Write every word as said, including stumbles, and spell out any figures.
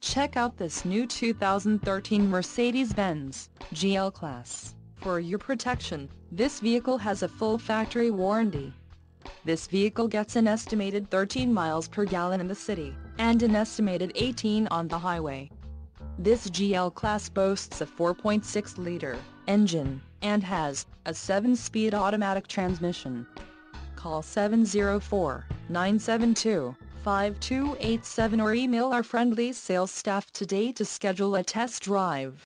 Check out this new two thousand thirteen Mercedes-Benz G L Class. For your protection, this vehicle has a full factory warranty. This vehicle gets an estimated thirteen miles per gallon in the city, and an estimated eighteen on the highway. This G L Class boasts a four point six liter engine, and has a seven speed automatic transmission. Call seven zero four, nine seven two, five two eight seven or email our friendly sales staff today to schedule a test drive.